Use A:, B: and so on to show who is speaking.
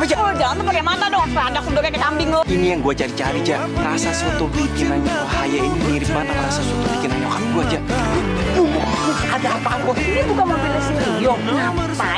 A: aja.
B: Oh, jangan tuh pakai mata dong. Ada sundurnya kayak kambing lo.
A: Ini yang gue cari-cari, Ja. Rasa soto bikinannya Wahaya ini mirip banget sama rasa soto bikinan nyokap gue, Ja.
B: Ada apa, Bos? Ini bukan mobilnya si Rio. Ngapain